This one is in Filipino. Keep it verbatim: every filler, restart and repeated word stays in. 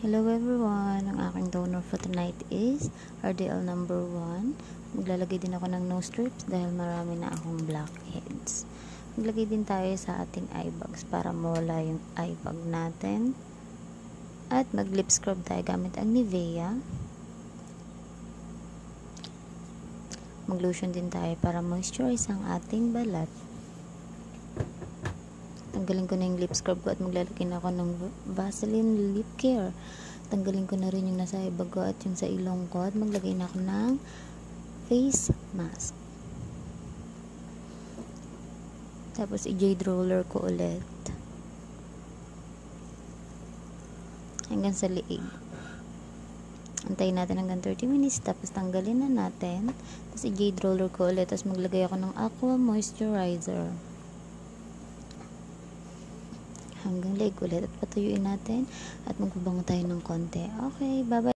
Hello everyone! Ang aking toner for tonight is R D L number one. Maglalagay din ako ng nose strips dahil marami na akong blackheads. Maglagay din tayo sa ating eye bags para mawala yung eye bag natin. At mag lip scrub tayo gamit ang Nivea. Mag lotion din tayo para moisturize ang ating balat. Tanggalin ko na yung lip scrub ko at maglalagay na ako ng Vaseline lip care. Tanggalin ko na rin yung nasa ibag ko at yung sa ilong ko at maglagay na ako ng face mask. Tapos i-jade roller ko ulit hanggang sa liig. Antayin natin hanggang thirty minutes tapos tanggalin na natin. Tapos i-jade roller ko ulit tapos maglagay ako ng aqua moisturizer hanggang leg ulit at patuyuin natin at magbabango tayo ng konti. Okay, bye bye.